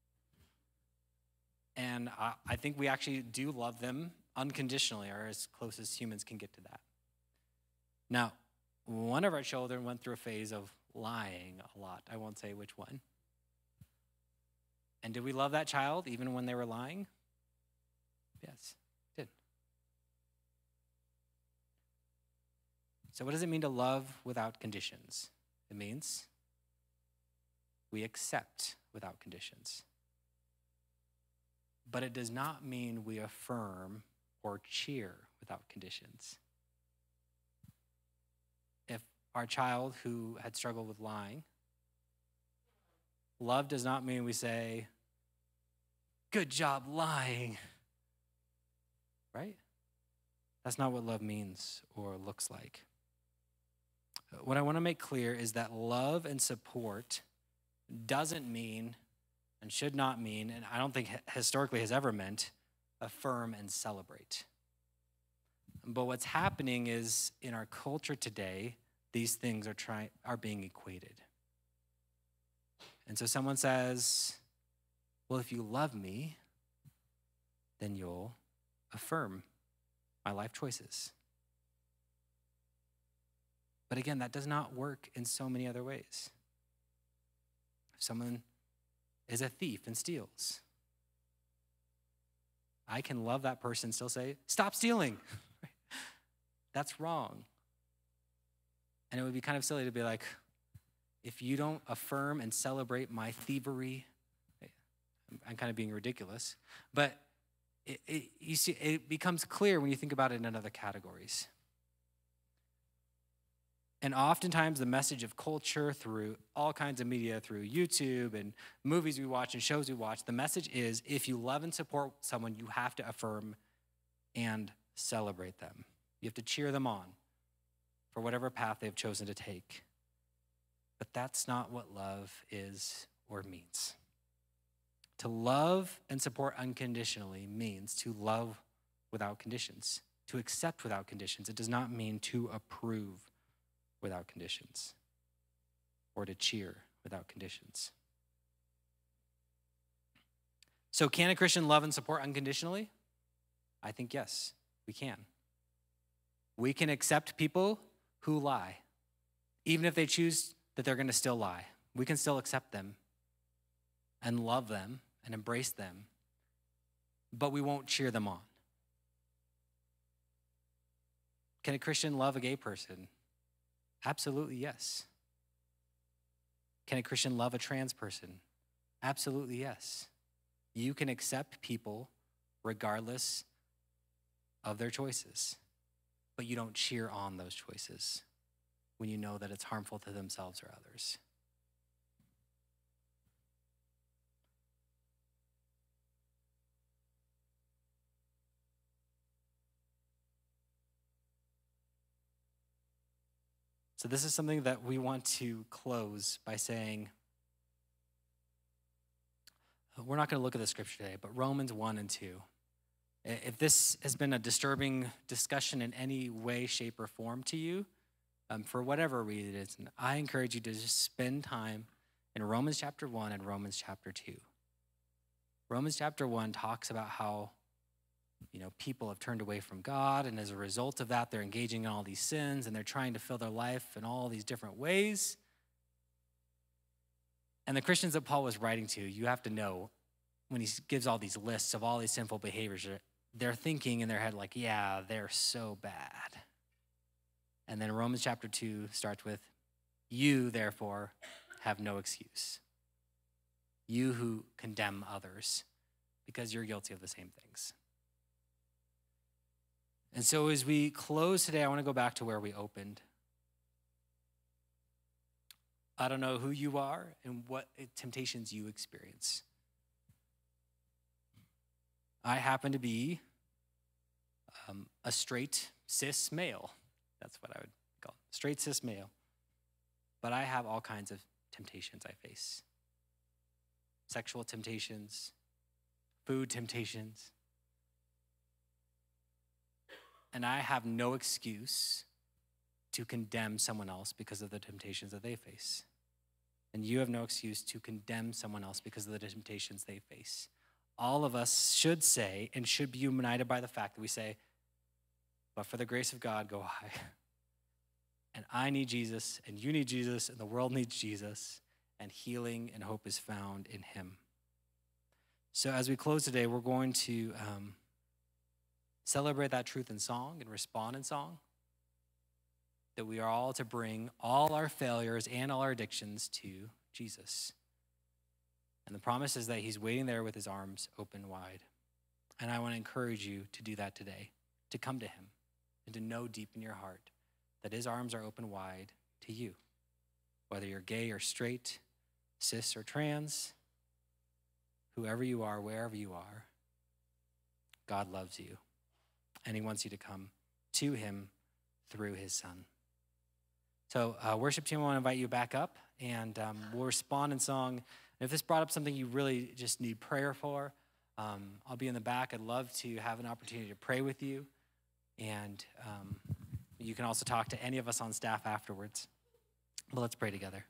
And I, I think we actually do love them unconditionally, or as close as humans can get to that. Now, one of our children went through a phase of lying a lot. I won't say which one. And did we love that child even when they were lying? Yes, we did. So what does it mean to love without conditions? It means we accept without conditions. But it does not mean we affirm or cheer without conditions. If our child who had struggled with lying, love does not mean we say, good job lying, right? That's not what love means or looks like. What I want to make clear is that love and support doesn't mean and should not mean, and I don't think historically has ever meant, affirm and celebrate. But what's happening is in our culture today, these things are trying are being equated. And so someone says, well, if you love me, then you'll affirm my life choices. But again, that does not work in so many other ways. If someone is a thief and steals, I can love that person and still say, stop stealing. That's wrong. And it would be kind of silly to be like, if you don't affirm and celebrate my thievery, I'm kind of being ridiculous, but it, it, you see, it becomes clear when you think about it in other categories. And oftentimes the message of culture through all kinds of media, through YouTube and movies we watch and shows we watch, the message is if you love and support someone, you have to affirm and celebrate them. You have to cheer them on for whatever path they've chosen to take. But that's not what love is or means. To love and support unconditionally means to love without conditions, to accept without conditions. It does not mean to approve without conditions or to cheer without conditions. So can a Christian love and support unconditionally? I think yes, we can. We can accept people who lie, even if they choose that they're going to still lie. We can still accept them and love them and embrace them, but we won't cheer them on. Can a Christian love a gay person? Absolutely, yes. Can a Christian love a trans person? Absolutely, yes. You can accept people regardless of their choices, but you don't cheer on those choices when you know that it's harmful to themselves or others. So this is something that we want to close by saying, we're not going to look at the scripture today, but Romans one and two. If this has been a disturbing discussion in any way, shape, or form to you, um, for whatever reason it is, I encourage you to just spend time in Romans chapter one and Romans chapter two. Romans chapter one talks about how, you know, people have turned away from God, and as a result of that, they're engaging in all these sins, and they're trying to fill their life in all these different ways. And the Christians that Paul was writing to, you have to know, when he gives all these lists of all these sinful behaviors, they're thinking in their head like, yeah, they're so bad. And then Romans chapter two starts with, you, therefore, have no excuse. You who condemn others, because you're guilty of the same things. And so as we close today, I want to go back to where we opened. I don't know who you are and what temptations you experience. I happen to be um, a straight cis male. That's what I would call it. Straight cis male. But I have all kinds of temptations I face. Sexual temptations, food temptations. And I have no excuse to condemn someone else because of the temptations that they face. And you have no excuse to condemn someone else because of the temptations they face. All of us should say, and should be united by the fact that we say, but for the grace of God, go I. And I need Jesus, and you need Jesus, and the world needs Jesus, and healing and hope is found in him. So as we close today, we're going to um, celebrate that truth in song and respond in song. That we are all to bring all our failures and all our addictions to Jesus. And the promise is that he's waiting there with his arms open wide. And I want to encourage you to do that today, to come to him and to know deep in your heart that his arms are open wide to you. Whether you're gay or straight, cis or trans, whoever you are, wherever you are, God loves you. And he wants you to come to him through his son. So uh, worship team, I want to invite you back up, and um, we'll respond in song. And if this brought up something you really just need prayer for, um, I'll be in the back. I'd love to have an opportunity to pray with you. And um, you can also talk to any of us on staff afterwards. But let's pray together.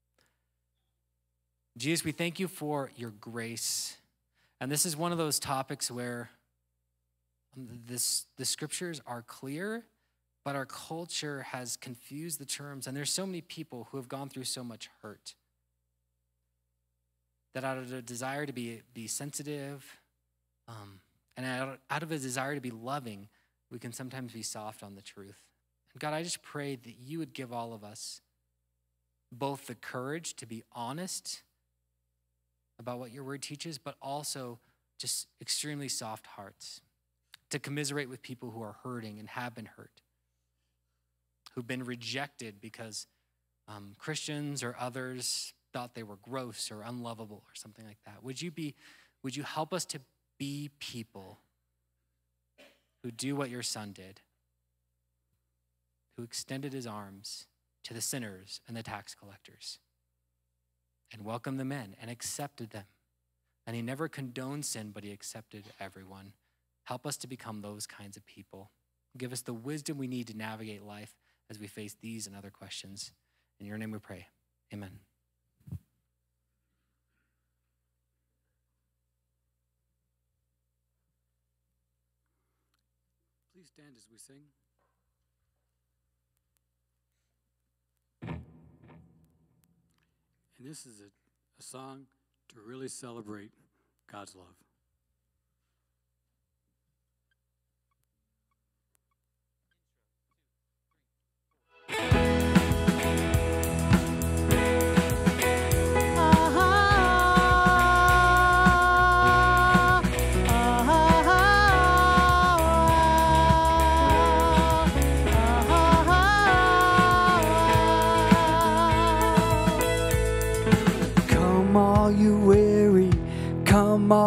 Jesus, we thank you for your grace. And this is one of those topics where this, the scriptures are clear, but our culture has confused the terms, and there's so many people who have gone through so much hurt that out of a desire to be, be sensitive um, and out, out of a desire to be loving, we can sometimes be soft on the truth. And God, I just pray that you would give all of us both the courage to be honest about what your word teaches, but also just extremely soft hearts to commiserate with people who are hurting and have been hurt, who've been rejected because um, Christians or others thought they were gross or unlovable or something like that. Would you be, would you help us to be people who do what your son did, who extended his arms to the sinners and the tax collectors and welcomed them in and accepted them. And he never condoned sin, but he accepted everyone. Help us to become those kinds of people. Give us the wisdom we need to navigate life as we face these and other questions. In your name we pray. Amen.
Please stand as we sing. And this is a, a song to really celebrate God's love.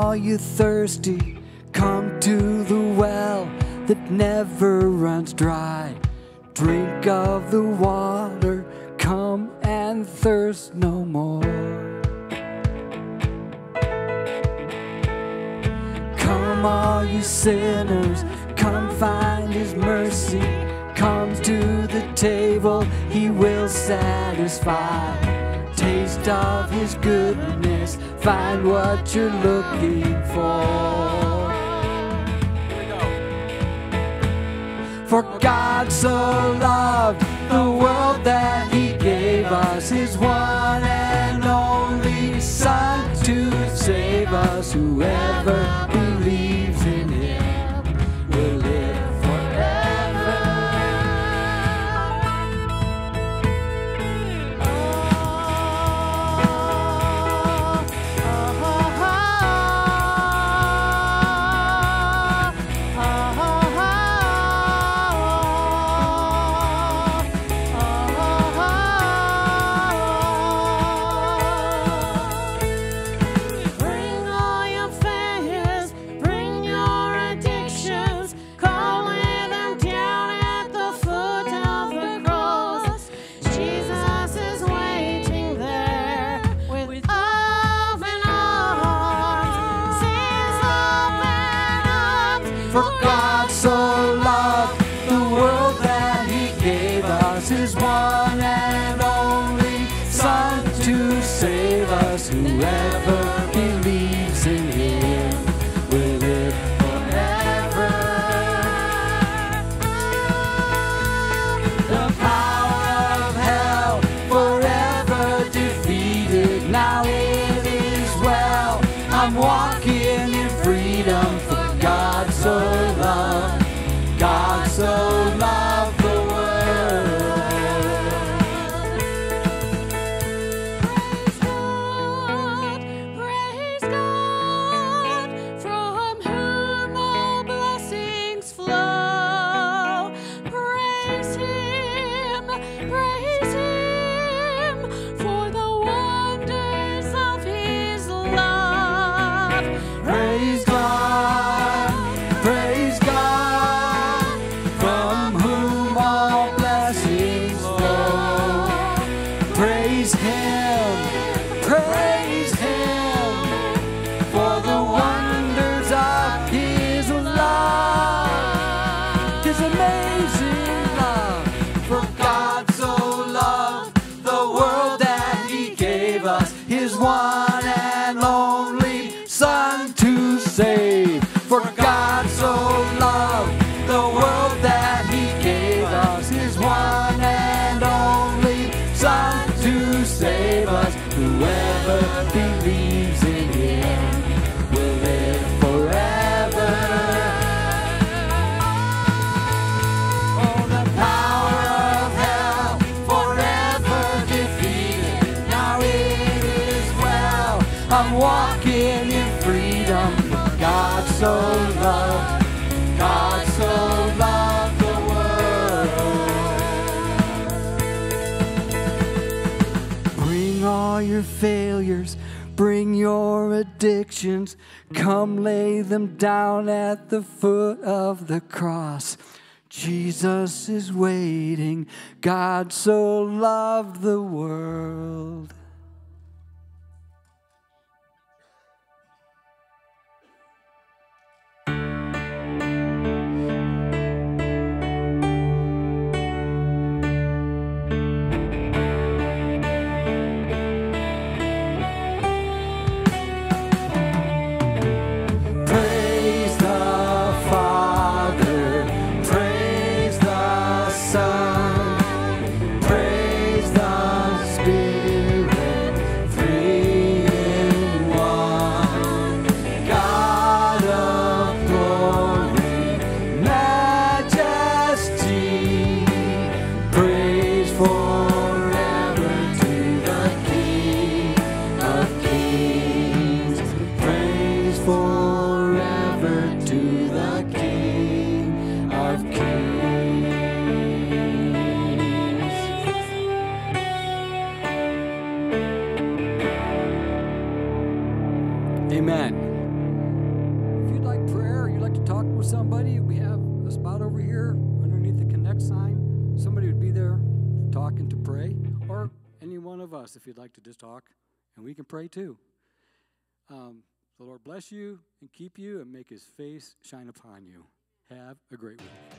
all you thirsty, come to the well that never runs dry. Drink of the water, come and thirst no more. Come all you sinners, come find his mercy. Come to the table, he will satisfy. Taste of his goodness, find what you're looking for. For God so loved the world that he gave us his one and only Son to save us. Whoever believes in him will live forever.
Bring all your failures, bring your addictions, come lay them down at the foot of the cross. Jesus is waiting there with open arms. Sins open arms.
For God so loved the world that he gave us his one and only Son to save us. Whoever believes in him will live forever. The power of hell forever defeated. Now it is well. I'm walking in freedom. For God so loved, God so loved the world.
Praise God, praise God, from whom all blessings flow. Praise him, praise him, for the wonders of his love.
Praise God, praise God, from whom all blessings flow. Praise him, praise him, for the wonders of his love, his amazing love. For God so loved the world that he gave us his one and only Son to save. For God so loved the world that he gave us his one and only Son to save us. Whoever believes in him will live forever. Oh, the power of hell forever defeated. Now it is well. I'm walking in freedom. God so loved, God so loved the world. Bring all your failures, bring your addictions, come lay them down at the foot of the cross. Jesus is waiting, God so loved the world. Praise the Father, praise the Son, praise the Spirit.
to pray, or any one of us if you'd like to just talk, and we can pray too. Um, the Lord bless you and keep you and make his face shine upon you. Have a great week.